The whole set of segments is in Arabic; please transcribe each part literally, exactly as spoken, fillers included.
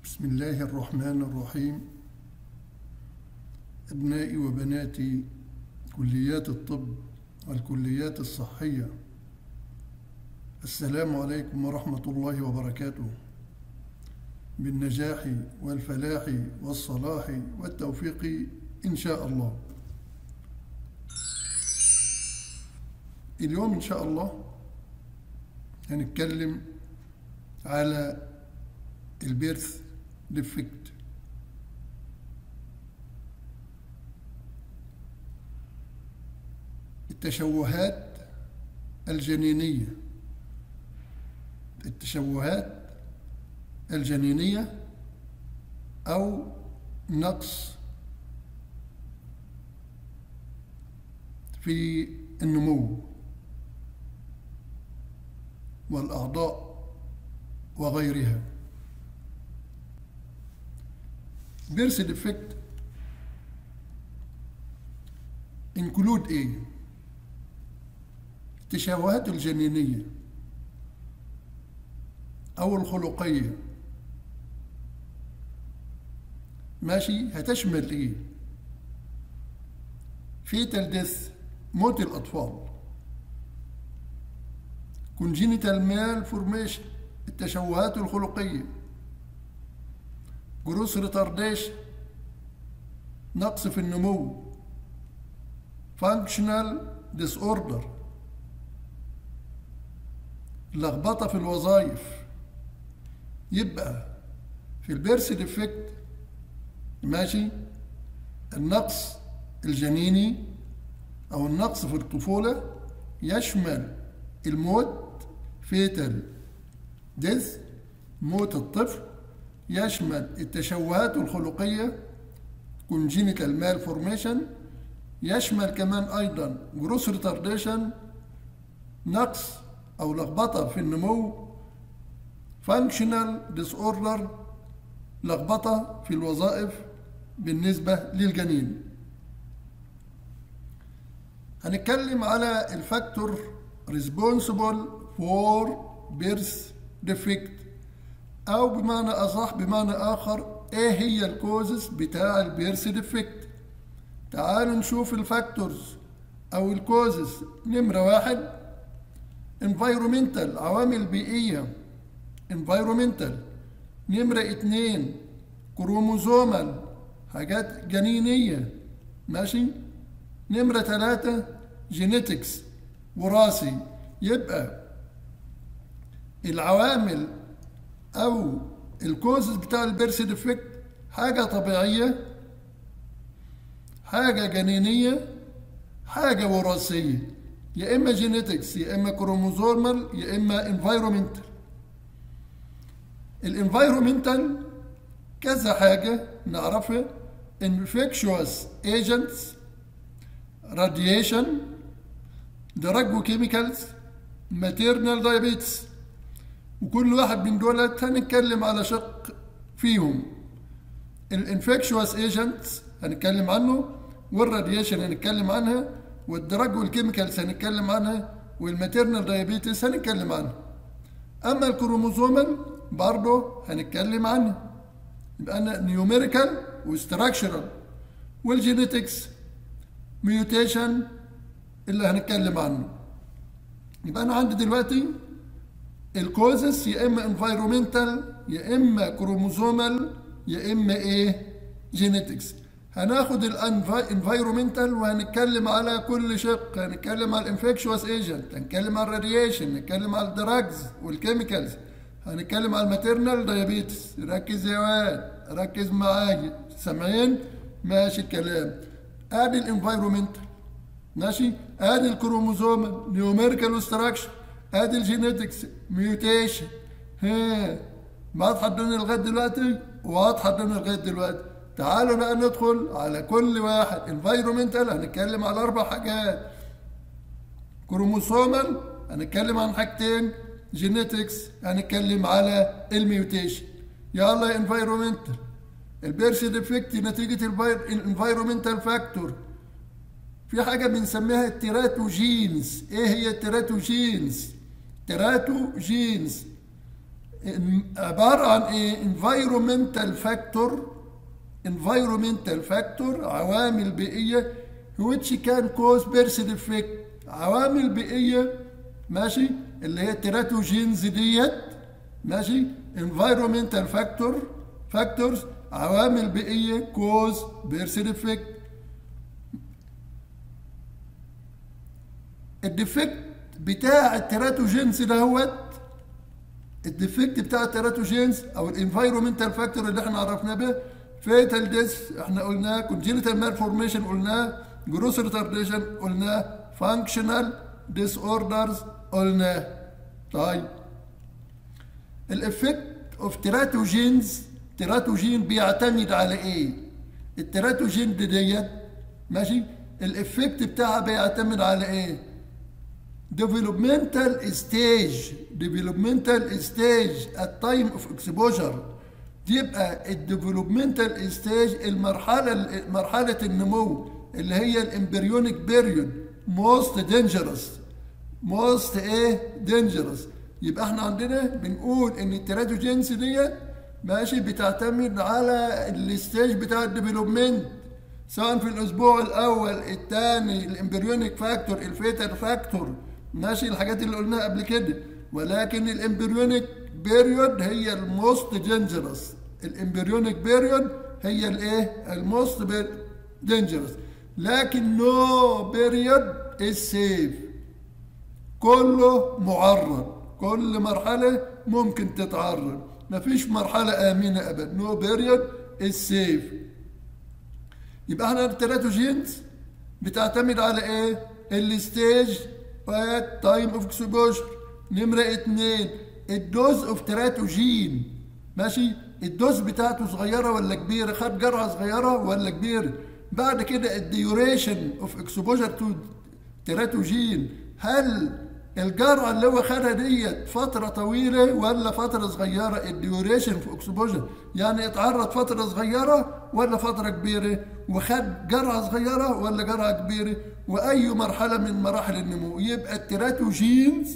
بسم الله الرحمن الرحيم. أبنائي وبناتي كليات الطب والكليات الصحية، السلام عليكم ورحمة الله وبركاته، بالنجاح والفلاح والصلاح والتوفيق إن شاء الله. اليوم إن شاء الله هنتكلم على البيرث ديفكت. التشوهات الجنينية التشوهات الجنينية أو نقص في النمو والأعضاء وغيرها. Birth defect include ايه؟ التشوهات الجنينية أو الخلقية، ماشي، هتشمل ايه؟ fetal death، موت الأطفال، congenital malformation، التشوهات الخلقية، جروس ريتارديشن، نقص في النمو، فانكشنال ديس اوردر، لخبطه في الوظائف. يبقى في البيرث ديفكت ماشي النقص الجنيني او النقص في الطفوله يشمل الموت، فيتال ديث، موت الطفل، يشمل التشوهات الخلقية congenital malformation، يشمل كمان أيضا جروس ريتارديشن، نقص أو لخبطة في النمو، functional disorder، لخبطة في الوظائف بالنسبة للجنين. هنتكلم على الفاكتور responsible for birth defect، أو بمعنى أصح بمعنى آخر إيه هي الكوزز بتاع البيرث ديفكت. تعالوا نشوف الفاكتورز أو الكوزز. نمرة واحد environmental، عوامل بيئية environmental. نمرة اتنين كروموزومال، حاجات جنينية، ماشي. نمرة ثلاثة جينيتكس، وراثي. يبقى العوامل أو الكوزز بتاع البيرث ديفكت حاجة طبيعية، حاجة جنينية، حاجة وراثية، يا إما جينيتكس يا إما كروموزومال يا إما انفايرومنتال. الانفايرومنتال كذا حاجة نعرفها: infectious agents، radiation، drug وكيميكالز، maternal diabetes. وكل واحد من دولت هنتكلم على شق فيهم. الانفكشوس ايجنتس هنتكلم عنه، والراديشن هنتكلم عنها، والدراج والكيميكالز هنتكلم عنها، والماتيرنال دايابيتس هنتكلم عنها. اما الكروموزومال برضه هنتكلم عنها. يبقى انا نيوميريكال وستراكشرال، والجينيتكس ميوتيشن اللي هنتكلم عنه. يبقى انا عندي دلوقتي الكوزس يا اما انفايرومنتال يا اما كروموزومال يا اما ايه جينيتكس. هناخد الانفايرومنتال وهنتكلم على كل شق. هنتكلم على الانفكشوس ايجنت، هنتكلم على الراديشن، هنتكلم على الدراجز والكيميكالز، هنتكلم على الماتيرنال دايابيتس. ركز يا واد، ركز معايا، سامعين؟ ماشي الكلام. ادي الانفايرومنتال، ماشي. ادي الكروموزومال نيوميريكال وستراكشر، ادي الجينيتكس ميوتيشن. ها واضحه الدنيا لغايه دلوقتي؟ واضحه الدنيا لغايه دلوقتي. تعالوا بقى ندخل على كل واحد. انفايرومنتال هنتكلم على اربع حاجات. كروموسومال هنتكلم عن حاجتين. جينيتكس هنتكلم على الميوتيشن. يلا يا انفايرومنتال. البيرث ديفكت نتيجه الانفايرومنتال فاكتور. في حاجة بنسميها التيراتوجينز. ايه هي التيراتوجينز؟ تيراتوجينز عبارة عن ايه؟ environmental factor environmental factor عوامل بيئية which can cause birth defect. عوامل بيئية ماشي اللي هي التيراتوجينز ديت ماشي environmental factor factors عوامل بيئية cause birth defect. الديفكت بتاع التيراتوجينز دهوت الديفكت بتاع التيراتوجينز او الانفايرومنتال فاكتور اللي احنا عرفناه به فيتال ديس احنا قلناه، كونجينيتال مالفورميشن قلناه، جروس ريتارديشن قلناه، فانكشنال ديس اوردرز قلناه. طيب الافكت اوف تيراتوجينز تيراتوجين بيعتمد على ايه؟ التيراتوجين ديت ماشي الافكت بتاعها بيعتمد على ايه؟ developmental stage developmental stage at time of exposure. يبقى الديفلوبمنتال ستيج المرحله مرحله النمو اللي هي الامبريونيك بيريود موست دينجرس موست ايه دينجرس. يبقى احنا عندنا بنقول ان التيراتوجينز ديت ماشي بتعتمد على الستيج بتاع الديفلوبمنت سواء في الاسبوع الاول الثاني الامبريونيك فاكتور الفيتال فاكتور ماشي الحاجات اللي قلناها قبل كده. ولكن الامبريونيك بيريود هي الموست دينجرس الامبريونيك بيريود هي الايه الموست دينجرس. لكن نو بيريود از سيف كله معرض كل مرحله ممكن تتعرض مفيش مرحله امنه ابدا نو بيريود از سيف. يبقى احنا التيراتوجينز بتعتمد على ايه؟ الستيج تايم اوف اكسبوجر. نمره اتنين الدوز اوف تيراتوجين ماشي الدوز بتاعته صغيره ولا كبيره؟ خد جرعه صغيره ولا كبيره؟ بعد كده الديوريشن اوف اكسبوجر تو تيراتوجين هل الجرعه اللي هو خدها ديت فتره طويله ولا فتره صغيره؟ الديوريشن في اكسبوجر يعني اتعرض فتره صغيره ولا فتره كبيره؟ وخد جرعه صغيره ولا جرعه كبيره؟ واي مرحله من مراحل النمو. يبقى التيراتوجينز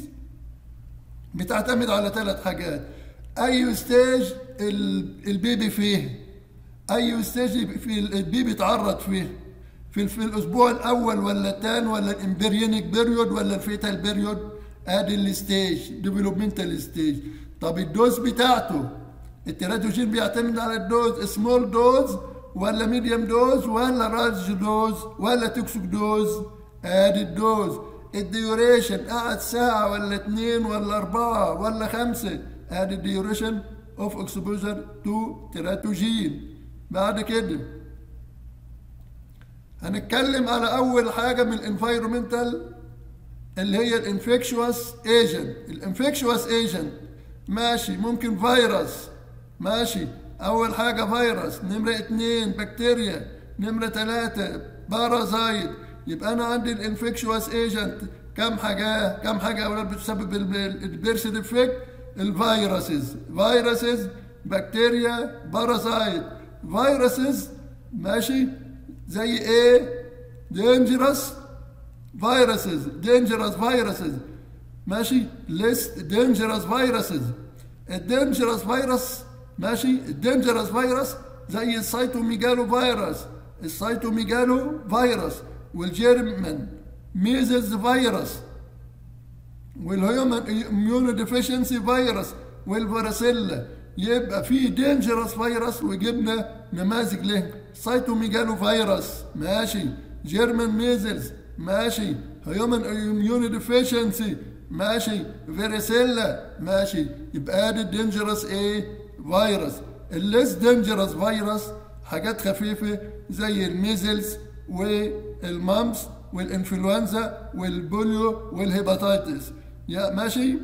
بتعتمد على ثلاث حاجات. اي ستيج البيبي فيه اي ستيج في البيبي اتعرض فيه في, في الاسبوع الاول ولا الثاني ولا الامبريونيك بيريود ولا الفيتال بيريود. ادي الستيج ديفلوبمنتال ستيج. طب الدوز بتاعته التيراتوجين بيعتمد على الدوز سمول دوز ولا ميديوم دوز ولا لارج دوز ولا توكسيك دوز. ادي الدوز. الديوريشن قعد ساعة ولا اتنين ولا أربعة ولا خمسة. ادي الديوريشن اوف اكسبوجر تو تيراتوجين. بعد كده هنتكلم على أول حاجة من الانفايرومنتال اللي هي الانفكشوس ايجنت. الانفكشوس ايجنت ماشي ممكن فيروس ماشي أول حاجة فيروس. نمرة اتنين بكتيريا. نمرة تلاتة بارازايت. يبقى أنا عندي الانفكشوس ايجنت كم حاجة كم حاجة أولاد بتسبب البيرث ديفكت؟ الفيروسز فيروسز بكتيريا بارازايت. فيروسز ماشي زي ايه؟ دينجرس فيروسز دينجرس فيروسز ماشي ليست دينجرس فيروسز. الدينجرس فيروس ماشي الدينجرس فيروس زي السيتوميجالو فيروس السيتوميجالو فيروس والجيرمان ميزلز فيروس والهيومن اميونو ديفيشنسي فيروس والفاريسيلا. يبقى في دينجرس فيروس وجبنا نماذج له. سيتوميجالو فيروس ماشي جيرمان ميزلز ماشي هيومن اميونو ديفيشنسي ماشي فاريسيلا ماشي. يبقى ادي الدينجرس ايه فيروس. الليس دينجرس فيروس حاجات خفيفه زي الميزلز والمامس والانفلونزا والبوليو والهيباتيتس يا ماشي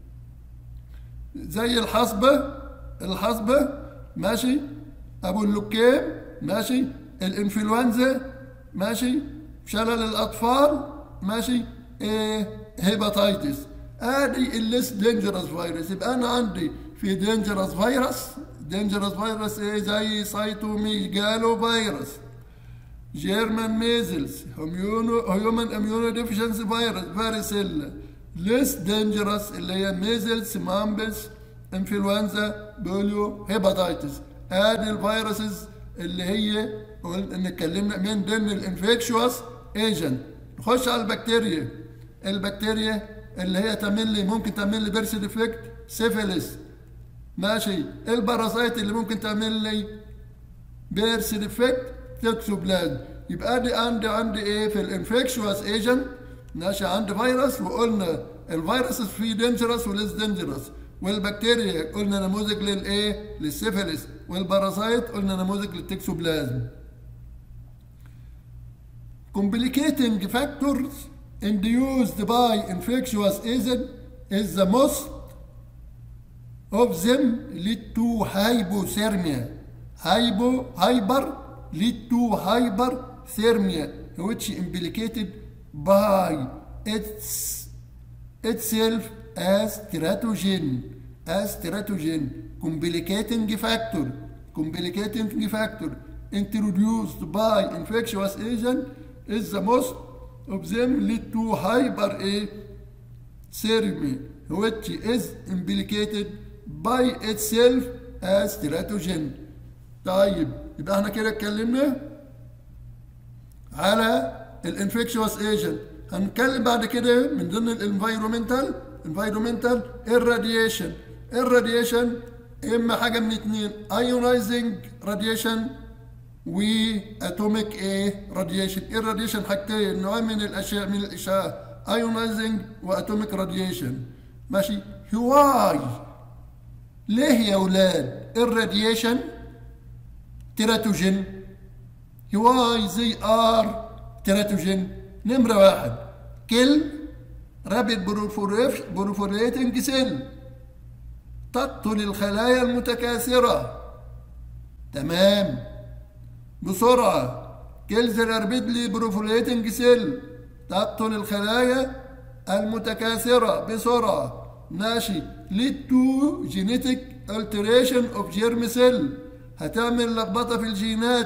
زي الحصبه الحصبه ماشي ابو اللكيم ماشي الانفلونزا ماشي شلل الاطفال ماشي ايه هيباتيتس. ادي الليس دينجرس فيروس. يبقى انا عندي في دينجرس فيروس دينجرس فيروس ايه زي سيتوميجالو فيروس جيرمان ميزلز هيومن اميونو ديفيشنسي فيروس فاريسيلا. ليس دينجرس اللي هي ميزلز مامبس انفلونزا، بوليو، هيباتيتس. ادي الفيروسز اللي هي قلنا اتكلمنا من ضمن الانفكشوس ايجنت. نخش على البكتيريا. البكتيريا اللي هي تعمل لي ممكن تعمل لي بيرث ديفكت، سيفيلس. ماشي. البارازايت اللي ممكن تعمل لي بيرث ديفكت، توكسوبلازم. يبقى دي عندي عندي ايه في الانفكشوس ايجنت؟ ماشي. عندي فيروس وقلنا الفيروس في دينجرس وليس دينجرس، والبكتيريا قلنا نموذج للايه؟ للسيفيلس، والبارازايت قلنا نموذج للتكسوبلازم. Complicating factors induced by infectious agent is the most of them lead to hypothermia. Hypo, hyper lead to hyperthermia, which implicated by its itself as teratogen. As teratogen. Complicating factor. Complicating factor introduced by infectious agent is the most of them lead to hyperthermia, which is implicated by itself as teratogen. طيب يبقى احنا كده اتكلمنا على الانفكشوس ايجنت. هنتكلم بعد كده من ضمن الانفايرومنتال. انفايرومنتال الراديشن. الراديشن اما حاجه من اتنين، ايونايزنج راديشن واتوميك ايه راديشن. ايه الراديشن؟ حاجتين، نوعين من الاشياء من الاشعاع، ايونايزنج واتوميك راديشن. ماشي. هواي ليه يا اولاد الراديشن تيراتوجين؟ هواي زي ار تيراتوجين؟ نمره واحد، كل رابيد بروفوريتنج سيل، تقتل الخلايا المتكاثره. تمام. بسرعه. كيلز رابيدلي بروفوريتنج سيل، تقتل الخلايا المتكاثره بسرعه. ماشي. lead to genetic alteration of germ cell، هتعمل لخبطه في الجينات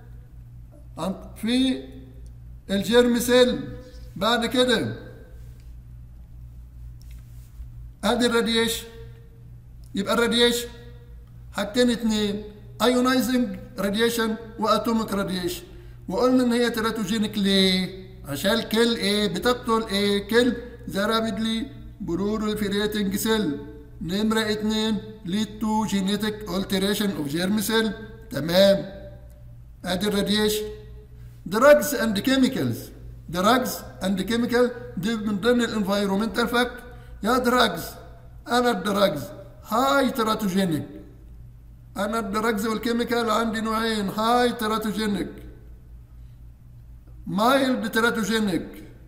في الجيرم سيل. بعد كده ادي الراديشن. يبقى الراديشن حاجتين اتنين، ايونايزنج راديشن واتوميك راديشن. وقلنا ان هي تيراتوجينيك ليه؟ عشان كل ايه؟ بتقتل ايه؟ كل ذا رابيدلي بروليفيريتنج سيل. نمرة اتنين lead to genetic alteration of germ cell. تمام. ادي الراديشن. drugs and chemicals. drugs and chemical دي من ضمن الانفايرومنتال فاكتور. يا دراجز، انا الدراجز هاي تيراتوجينيك. انا الدراجز والكيميكال عندي نوعين، هاي تيراتوجينيك، مايلد تيراتوجينيك،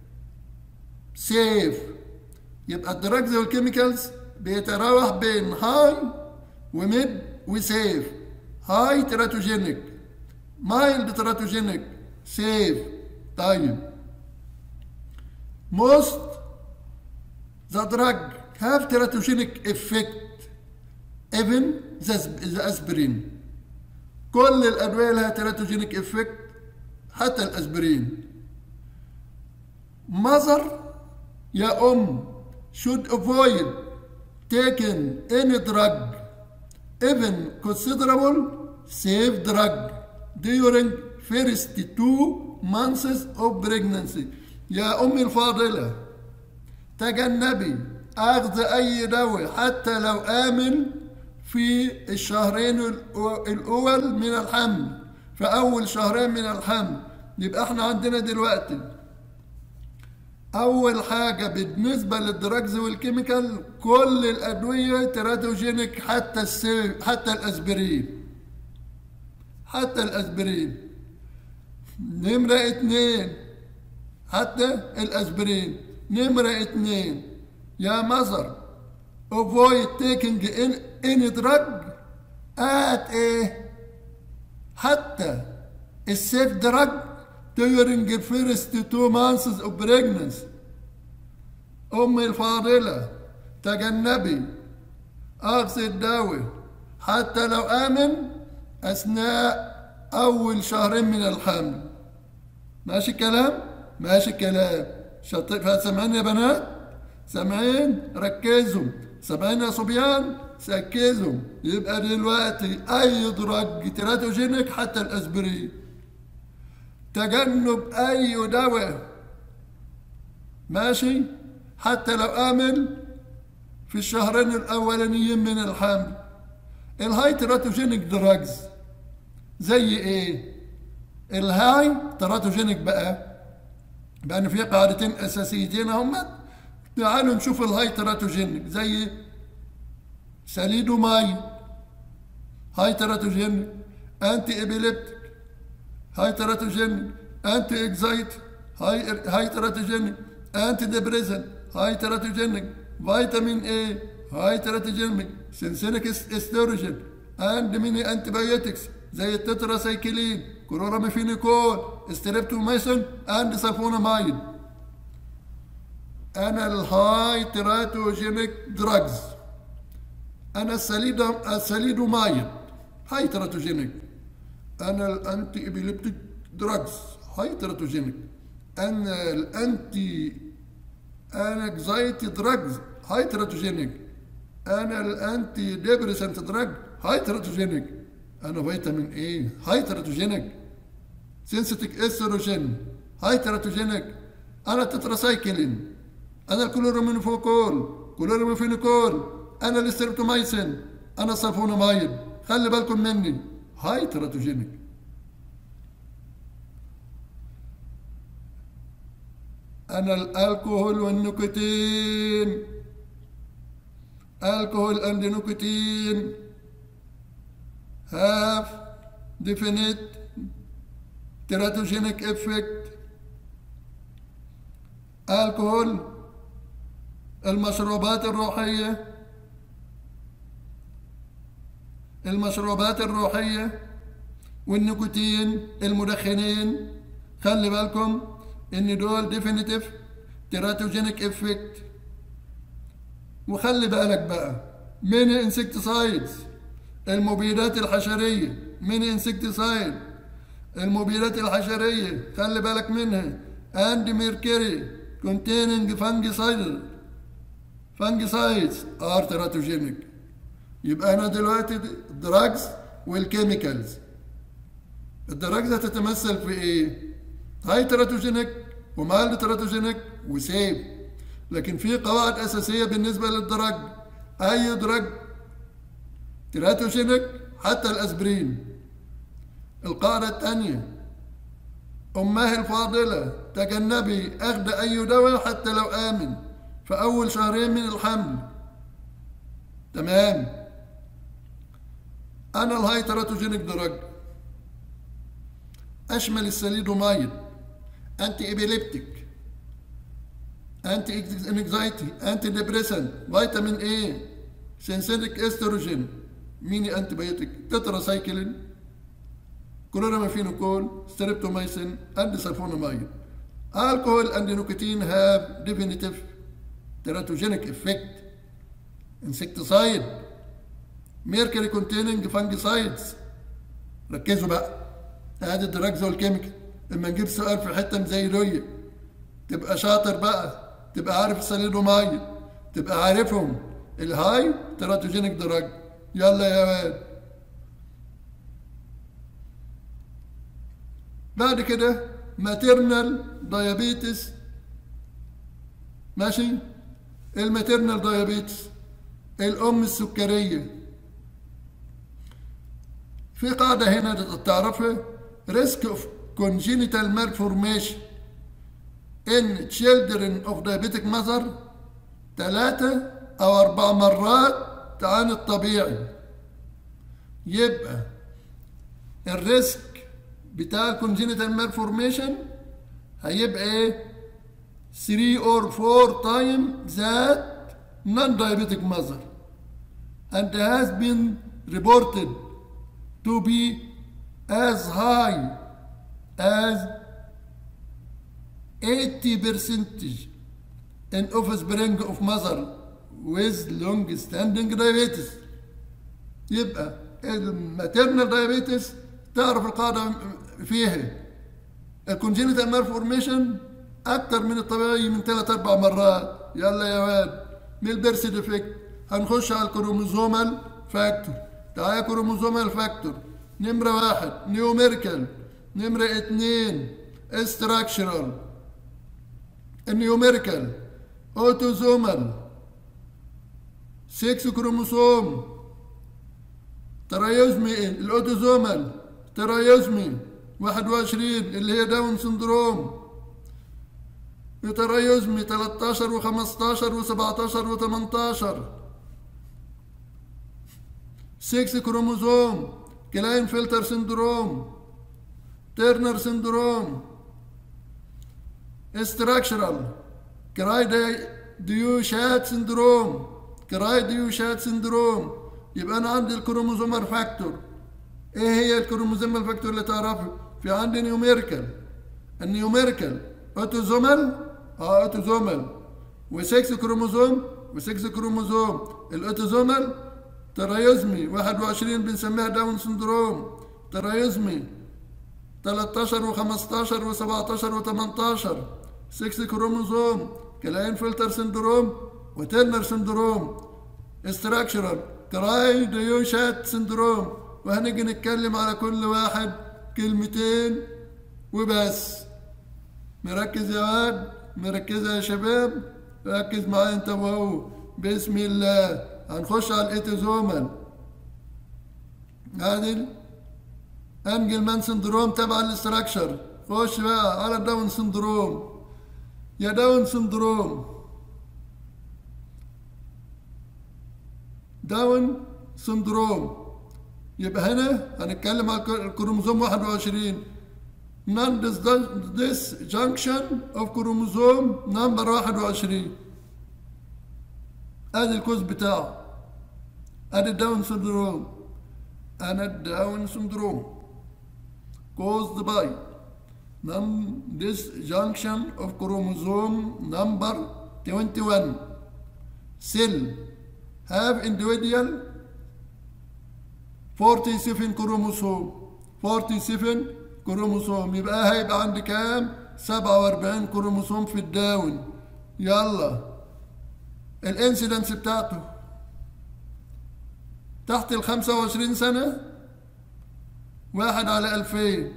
سيف. يبقى الدراجز والكيميكالز بيتراوح بين هاي وميد وسيف. هاي تيراتوجينيك، مايلد تيراتوجينيك، سيف. طيب. most the drug have teratogenic effect even the aspirin. كل الادويه لها teratogenic effect حتى الاسبرين. mother يا ام should avoid taking any drug even considerable safe drug during first two months of pregnancy. يا أمي الفاضلة تجنبي أخذ أي دواء حتى لو آمن في الشهرين الأول من الحمل، في أول شهرين من الحمل. يبقى احنا عندنا دلوقتي أول حاجة بالنسبة للدراجز والكيميكال كل الأدوية تيراتوجينيك حتى السيف، حتى الأسبرين، حتى الأسبرين. نمرة اتنين حتى الأسبرين. نمرة اتنين يا مزر avoid taking in any drug at ايه حتى السيف دراج during the first two months of pregnancy. أمي الفاضلة تجنبي أخذ الدواء حتى لو آمن أثناء أول شهرين من الحمل. ماشي الكلام؟ ماشي الكلام. شاطر. سامعين يا بنات؟ سامعين؟ ركزوا. سامعين يا صبيان؟ ركزوا. يبقى دلوقتي اي دراج تيراتوجينيك حتى الاسبرين، تجنب اي دواء ماشي حتى لو امن في الشهرين الاولانيين من الحمل. الهاي تيراتوجينيك دراجز زي ايه؟ الهاي تيراتوجينيك بقى بقى في قاعدتين اساسيتين هم. تعالوا نشوف الهاي تيراتوجينيك زي ساليدومايد هاي تيراتوجينيك، انتي ابيليبتيك هاي تيراتوجينيك، انتي اكزايتي هاي هاي تيراتوجينيك، انتي ديبريسنت هاي تيراتوجينيك، فيتامين اي هاي تيراتوجينيك، سينسينيك استروجين اند ميني انتي بايوتكس زي التتراسايكلين، كلوراميفينيكول، ستريبتومايسين اند سلفونامايد. انا الهاي تيراتوجينيك دراجز، انا الساليدا الساليدومايد هاي تيراتوجينيك، انا الانتي ابيليبتيك دراجز هاي تيراتوجينيك، انا الانتي انكزايتي دراجز هاي تيراتوجينيك، انا الانتي ديبريسنت دراج هاي تيراتوجينيك، انا فيتامين اي هاي تيراتوجينيك، سينسيتيك استروجين هاي تيراتوجينيك، انا التتراسايكلين، انا الكلورامينوفوكول، كلوراميفينيكول، انا الاستريبتومايسين، انا السلفونامايد. خلي بالكم مني هاي تيراتوجينيك. انا الالكوهول والنيكوتين، الكحول اند نيكوتين have definite teratogenic effect. الكحول المشروبات الروحية، المشروبات الروحية والنيكوتين المدخنين، خلي بالكم ان دول ديفينيتيف تيراتوجينيك افكت. وخلي بالك بقى من انسكتسايدز المبيدات الحشرية، من انسكتسايد المبيدات الحشرية خلي بالك منها، and mercury containing fungicide fungicides are teratogenic. يبقى انا دلوقتي الدراجز والكيميكالز، الدراجز هتتمثل في ايه؟ هاي تيراتوجينيك ومال تيراتوجينيك وسيف. لكن في قواعد اساسيه بالنسبه للدراج، اي دراج تيراتوجينيك حتى الاسبرين. القاعده الثانيه اماه الفاضله تجنبي اخذ اي دواء حتى لو امن في اول شهرين من الحمل. تمام. انا الهاي تيراتوجينيك دراج اشمل الساليدومايد، انتي ابيليبتيك، انتي انكزايتي، انتي ديبريسنت، فيتامين اي، سينسيتيك استروجين، ميني انتي بايوتيك، تتراسايكلين، كلوراميفينيكول، ستريبتومايسين اند سلفونامايد. الكحول اند نيكوتين هاف ديفينيتيف تيراتوجينيك افكت. انسكتسايد، ميركوري كونتيننج فانجيسايدز. ركزوا بقى، ادي الدراجز والكيميكال. اما نجيب سؤال في حته زي دي تبقى شاطر بقى، تبقى عارف الساليدومايد، تبقى عارفهم الهاي تيراتوجينيك دراج. يلا يا واد. بعد كده ماتيرنال دايابيتس. ماشي. الماتيرنال دايابيتس الام السكريه. في قاعده هنا تعرفها، risk of congenital malformation in children of diabetic mother ثلاثة أو أربع مرات عن الطبيعي. يبقى الريسك بتاع الكونجينيتال مالفورميشن هيبقى ايه؟ three or four times that non-diabetic mother and has been reported to be as high as eighty percent in offspring of mother with long-standing diabetes. يبقى الماتيرنال دايابيتس تعرف القاعدة فيها الكونجينيتال مالفورميشن أكتر من الطبيعي من ثلاث أربع مرات. يلا يا واد. من البيرث ديفكت هنخش على الكروموزومال فاكتور. تعالى كروموزومال فاكتور نمرة واحد نيوميريكال، نمرة اتنين استراكشرال. النيوميريكال اوتوزومال ستة كروموسوم، ترايزمي الاوتوزومال ترايزمي واحد وعشرين اللي هي داون سندروم، وترايزمي تلتاشر وخمستاشر وسبعتاشر وتمنتاشر. ستة كروموسوم كلاين فلتر سندروم، تيرنر سندروم. استراكشرال كراي ديو شات سندروم، كراي ديو شات سندروم. يبقى انا عندي الكروموزومال فاكتور. ايه هي الكروموزومال فاكتور اللي تعرفه؟ في عندي نيوميريكال، النيوميريكال اوتوزومال اه اوتوزومال و6 كروموزوم و6 كروموزوم. الاوتوزومال ترايزمي واحد وعشرين بنسميها داون سندروم، ترايزمي تلتاشر وخمستاشر وسبعتاشر وتمنتاشر. ستة كروموزوم كلاين فلتر سندروم وتيرنر سندروم. استراكشرال كراي ديو شات سندروم. وهنيجي نتكلم على كل واحد كلمتين وبس. مركز يا واد؟ مركزة يا شباب؟ ركز معايا انت وهو. بسم الله. هنخش على الايتوزومال. عادل انجلمان سندروم تبع الاستراكشر. خش بقى على داون سندروم. يا داون سندروم، داون سندروم. يبقى هنا هنتكلم على الكروموزوم واحد وعشرين. non disjunction of كروموزوم نمبر واحد وعشرين. ادي الكوز بتاعه. ادي الداون سندروم. انا الداون سندروم caused by non-disjunction of chromosome number twenty-one. Cell have individual forty-seven chromosome. forty-seven كروموسوم. يبقى هيبقى عندي كام؟ سبعة وأربعين كروموسوم في الداون. يلا الانسيدنس بتاعته تحت ال خمسة وعشرين سنة واحد على ألفين،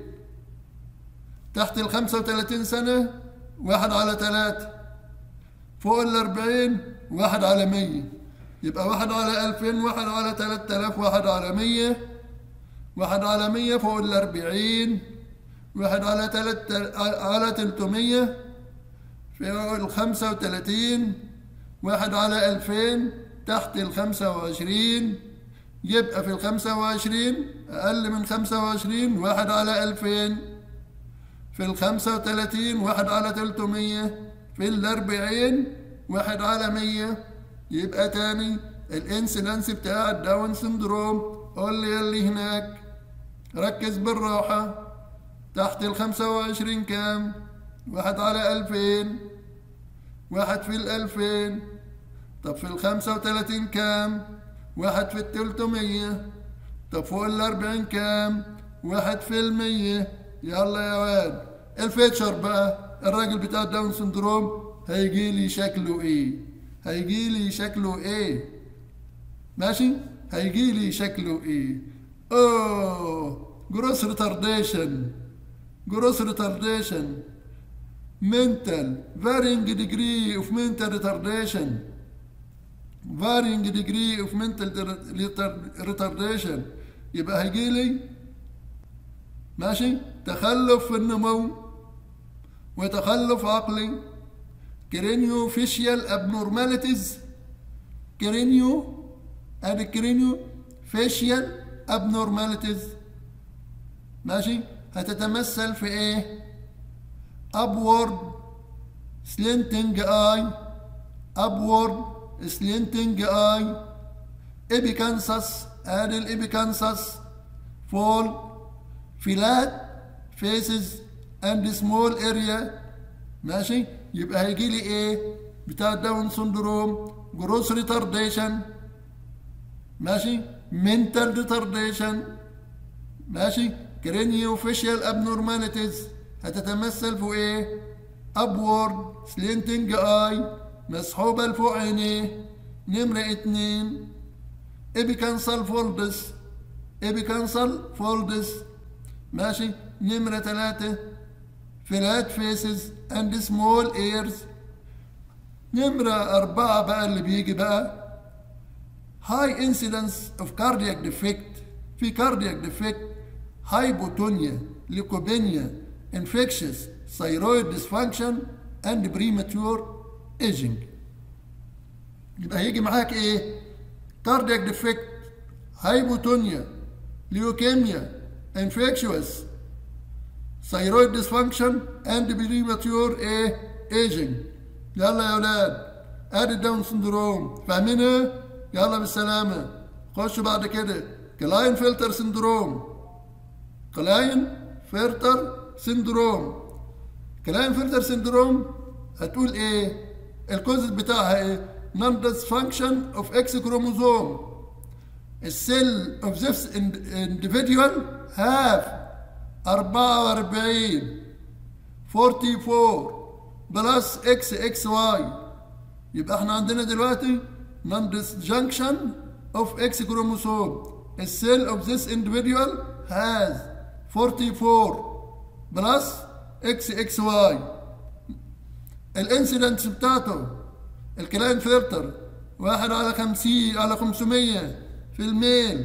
تحت ال خمسة وثلاثين سنة واحد على ثلاثة، فوق ال أربعين واحد على مية. يبقى واحد على ألفين، واحد على ثلاثة آلاف، واحد على مية، واحد على مية فوق ال أربعين، واحد على تلاتة على تلتمية فوق ال خمسة وثلاثين، واحد على ألفين تحت ال خمسة وعشرين. يبقى في ال خمسة وعشرين أقل من خمسة وعشرين واحد على ألفين، في ال خمسة وثلاثين واحد على تلتمية، في ال أربعين واحد على مية. يبقى تاني الانسيدنس بتاع الداون سندروم. قول لي يلي هناك ركز بالراحة. تحت ال خمسة وعشرين كام؟ واحد على ألفين، واحد في الألفين. طب في ال خمسة وثلاثين كام؟ واحد في التلتمية. طب فوق ال أربعين كام؟ واحد في المية. يلا يا واد الفيتشر بقى. الراجل بتاع الداون سندروم هيجي لي شكله ايه؟ هيجي لي شكله ايه؟ ماشي؟ هيجي لي شكله ايه؟ اوه جروس ريتارديشن. جروس ريتارديشن mental varying degree of mental retardation. varying degree of mental retardation. يبقى هيجي لي ماشي تخلف في النمو وتخلف عقلي. كرينيو فيشيال abnormalities. كرينيو ادي كرينيو فيشيال abnormalities. ماشي هتتمثل في ايه؟ upward slanting eye. upward slanting eye. epicanthus ادي الابيكانثس. fall flat faces and small area. ماشي يبقى هيجي لي ايه بتاع داون سندروم؟ جروس ريتارديشن. ماشي mental retardation. ماشي كرينيو فيشيال abnormalities هتتمثل في ايه؟ upward slanting eye مسحوبة لفوق عينيه. نمرة اتنين ابيكانسال فولدس ابيكانسال فولدس ماشي. نمرة ثلاثة فلات فيسز اند سمول ايرز. نمرة أربعة بقى اللي بيجي بقى high incidence of cardiac defect. في cardiac defect hypotonia leukopedia infectious thyroid dysfunction and premature aging. يبقى هيجي معاك ايه؟ cardiac defect hypotonia leukemia infectious thyroid dysfunction and premature ايه؟ aging. يلا يا اولاد ادي داون سندروم فاهمينها؟ يلا بالسلامة. خشوا بعد كده كلاين فلتر سندروم. كلاين فلتر سندروم كلاين فلتر سندروم هتقول ايه؟ الكوزت بتاعها ايه؟ non dysfunction of X chromosome. A cell of this individual have أربعة وأربعين أربعة وأربعين بلس اكس اكس واي. يبقى احنا عندنا دلوقتي non disjunction of X chromosome. A cell of this individual has forty-four plus إكس إكس واي. الانسيدنس بتاعته الكلاين فلتر واحد على خمسين على خمسمية في الميل.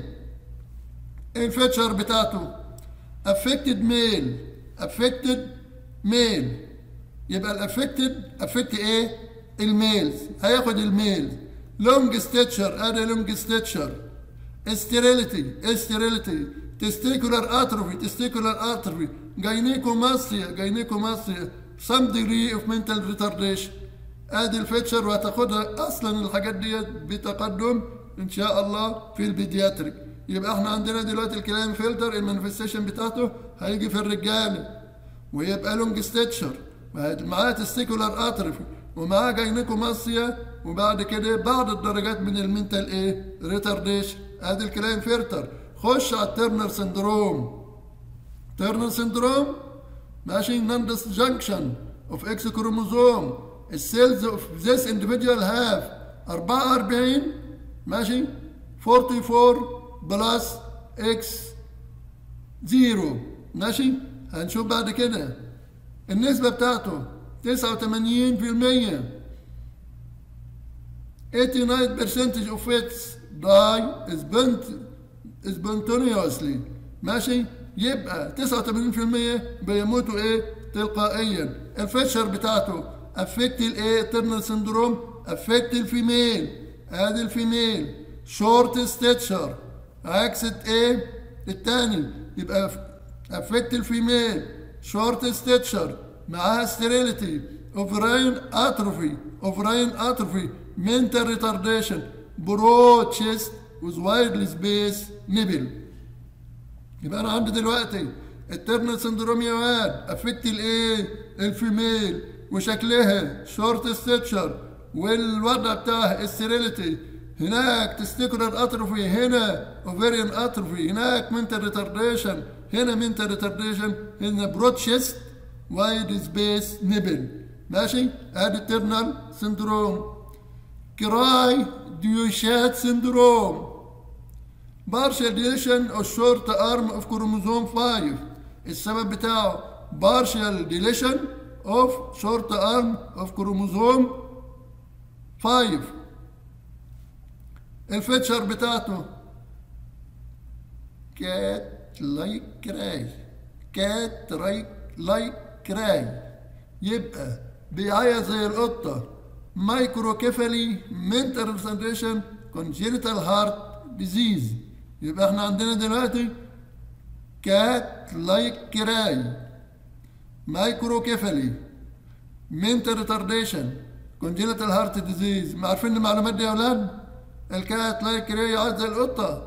الفيتشر بتاعته affected male affected male. يبقى الافكتد افكت ايه؟ الميلز. هياخد الميلز. لونج ستيتشر ادي لونج ستيتشر. استيريليتي استيريليتي تستيكولار اتروفي تستيكولار اتروفي جاينيكوماستيا جاينيكوماستيا some degree of mental retardation. ادي الفيتشر وهتاخدها اصلا الحاجات ديت بتقدم ان شاء الله في البيدياتريك. يبقى احنا عندنا دلوقتي الكلاين فلتر المانيفستيشن بتاعته هيجي في الرجاله ويبقى لونج ستيتشر معاه تستيكولار اتروفي ومعاه جاينيكوماستيا وبعد كده بعض الدرجات من المنتال ايه؟ ريتارديشن. ادي الكلاين فلتر. خش على الترنر سندروم. ترنر سندروم ماشي non disjunction of X chromosome. السيلز of this individual have أربعة وأربعين ماشي أربعة وأربعين بلس اكس زيرو ماشي. هنشوف بعد كده النسبة بتاعته تسعة وثمانين في المية. ثمانية وثمانين percentage of fits die spontaneously ماشي. يبقى تسعة وثمانين في المية بيموتوا ايه؟ تلقائيا. الفيتشر بتاعته افكت الايه؟ ترنر سندروم افكت الفيميل. ادي الفيميل شورت ستيتشر عكس ايه؟ التاني. يبقى افكت الفيميل شورت ستيتشر معاها ستيريليتي اوفراين اتروفي اوفراين اتروفي mental retardation broad chest with widely spaced nipple. يبقى انا عندي دلوقتي الترنر سندروم يا واد افكت الايه؟ الفيميل وشكلها شورت ستيتشر والوضع بتاعها الستيريليتي. هناك تستيكولار اتروفي هنا اوفريان اتروفي هناك mental retardation هنا mental retardation هنا برود شيست وايد سبيس نيبل ماشي. ادي الترنر سندروم. كراي ديوشات سندروم partial deletion of short arm of chromosome five. السبب بتاعه partial deletion of short arm of chromosome five. الفيتشر بتاعته كات لايك كراي كات رايك لايك كراي. يبقى بيعيط زي القطة. مايكروكيفالي mental retardation congenital heart disease. يبقى احنا عندنا دلوقتي كات لايك كراي مايكروكيفالي mental retardation congenital heart disease. ما عارفين المعلومات دي يا اولاد؟ الكات لايك كراي يعيط زي القطة.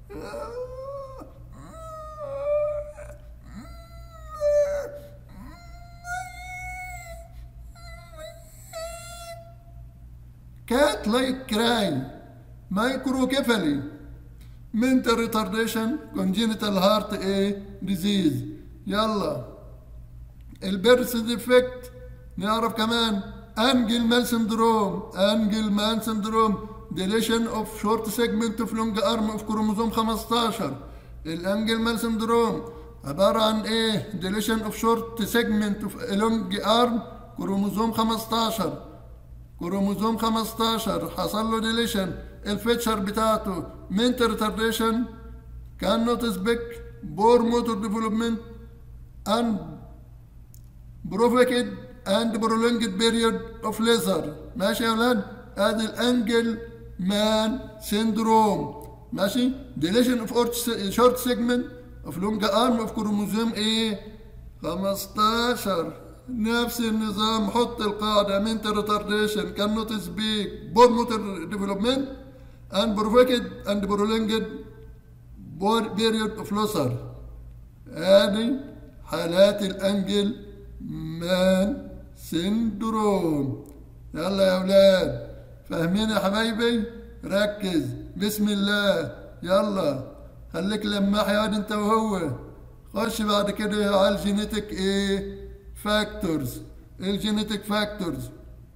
كات لايك كراي مايكروكيفالي mental retardation congenital heart ايه disease. يلا البيرث ديفكت نعرف كمان انجل مان سندروم انجل مان سندروم deletion of short segment of long arm of كروموزوم خمستاشر. الانجلمان سندروم عبارة عن ايه؟ deletion of short segment of long arm كروموزوم خمستاشر. كروموزوم خمستاشر حصل له ديليشن، الفيتشر بتاعته mental retardation, cannot speak, poor motor development, and provoked and prolonged period of leisure. ماشي يا ولاد؟ ادي الانجل مان سيندروم. ماشي؟ deletion of short segment of long arm of كروموزوم ايه؟ خمستاشر. نفس النظام، حط القاعدة mental retardation, cannot speak, poor motor development, and provoked and prolonged period of leisure. هذه حالات الانجل مان سندروم. يلا يا اولاد فاهمين يا حبايبي؟ ركز بسم الله. يلا خليك لماح يا واد انت وهو. خش بعد كده على الجينيتك ايه؟ فاكتورز. الجينيتك فاكتورز.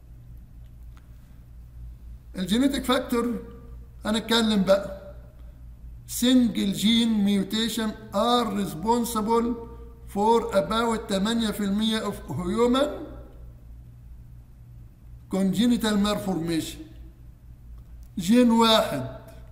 الجينيتك فاكتور هنتكلم بقى. single gene mutation are responsible for about ثمانية في المية of human congenital malformation. جين واحد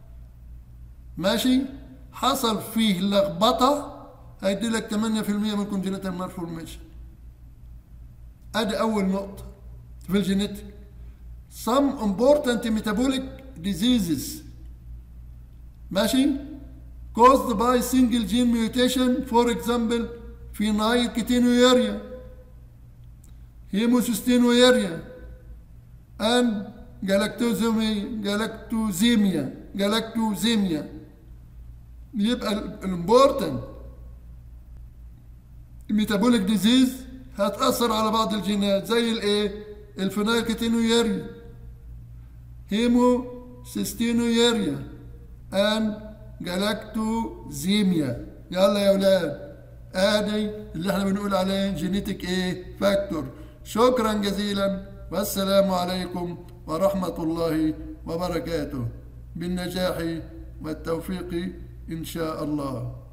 ماشي حصل فيه لخبطة هيدي لك ثمانية في المية من congenital malformation. ادي اول نقطة في الجينيتك. some important metabolic diseases ماشي caused by single gene mutation, for example phenylketonuria, homocystinuria, and galactosemia galactosemia galactosemia. يبقى الامبورتنت metabolic disease هتأثر على بعض الجينات زي الايه؟ الفينايلكetonuria, هيموسيستينويريا، and جلاكتوزيميا. يلا يا اولاد ادي اللي احنا بنقول عليه جينيتك ايه؟ فاكتور. شكرا جزيلا والسلام عليكم ورحمة الله وبركاته. بالنجاح والتوفيق ان شاء الله.